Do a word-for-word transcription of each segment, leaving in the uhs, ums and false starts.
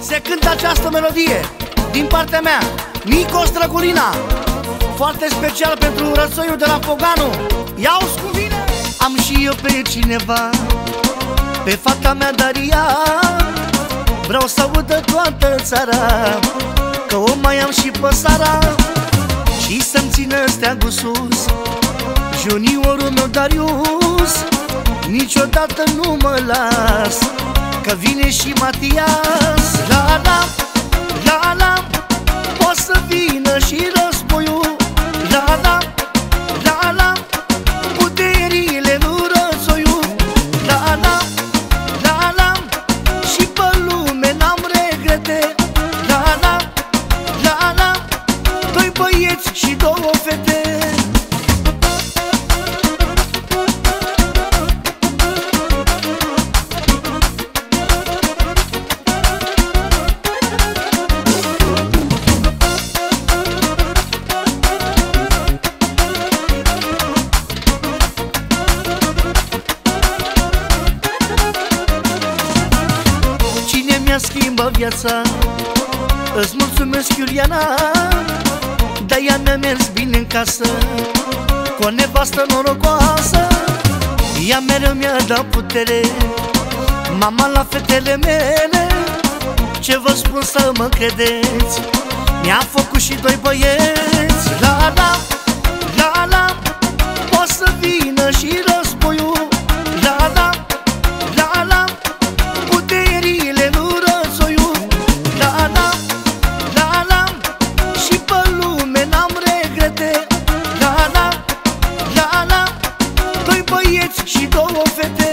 Se cântă această melodie din partea mea, Nico Străgulina, foarte special pentru Rățoiul de la Foganu. Ia-o-ți cu vine! Am și eu pe cineva, pe fata mea Daria, vreau să audă toată țara că o mai am și pe Sara, și să-mi țină steagul sus juniorul meu Darius. Niciodată nu mă las, că vine și Matias. La la, la la, poate să vină și războiul. La la, la la, puterile lui Rățoiul. La la, la la, și pe lume n-am regrete. La la, la la, doi băieți și două fete. Mi-a schimbat viața, îți mulțumesc, Iuliana, dar ea mi-a mers bine în casă, cu o nevastă norocoasă. Ea mereu mi-a dat putere, mama la fetele mele. Ce vă spun să mă credeți, mi-a făcut și doi băieți. La la, la la, poate să vină și războiul. La la, la la, puterile lui Rățoiul. La la, la la, și pe lume n-am regrete. La la, la la, doi băieți și două fete.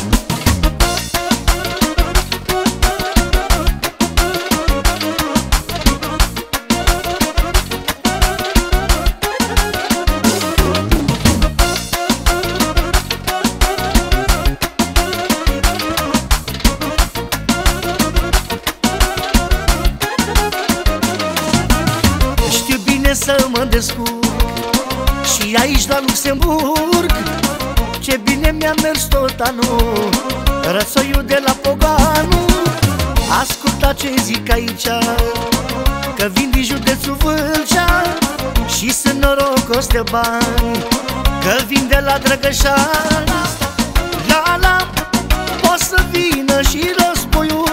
Să mă descurc și aici la Luxemburg. Ce bine mi-a mers tot anul, Rățoiul de la Foganu. Asculta ce zic aici, că vin din județul Vâlcea și sunt norocos de bani, că vin de la Drăgășani. La la, poate să vină și războiul.